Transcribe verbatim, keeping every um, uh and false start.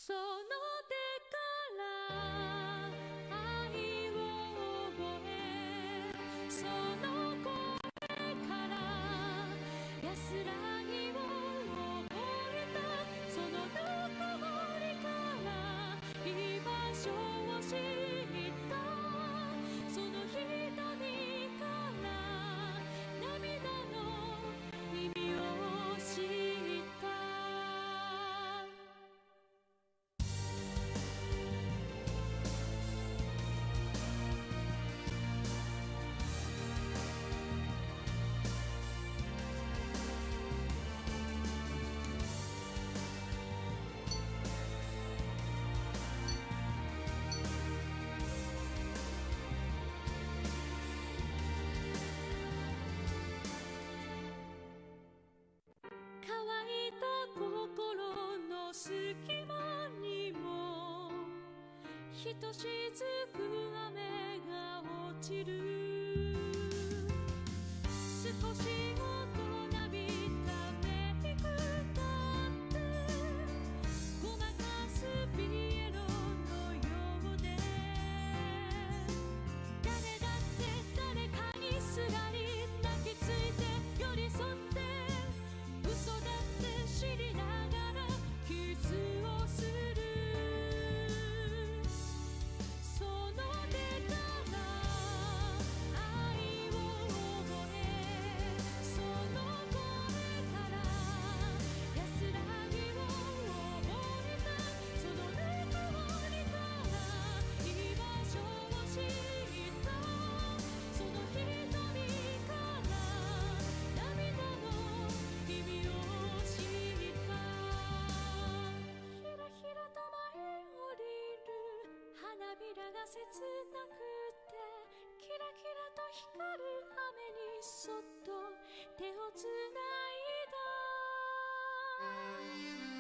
その手から愛を覚え、その声から安らぎを覚えた、そのぬくもりから居場所を知った、その瞳から涙の意味を知った。乾いた心の隙間にもひとしずく雨が落ちる。少し大人びたメイクだってごまかすピエロのようで、誰だって誰かにすがり泣きついて寄り添って、嘘だって知りながらキスをする。その手から愛を覚え、その声から安らぎを覚えた、そのぬくもりから居場所を知った、その瞳から涙の意味を知った。ひらひらと舞い降りる花びらが切なくて、キラキラと光る雨にそっと手をつないだ。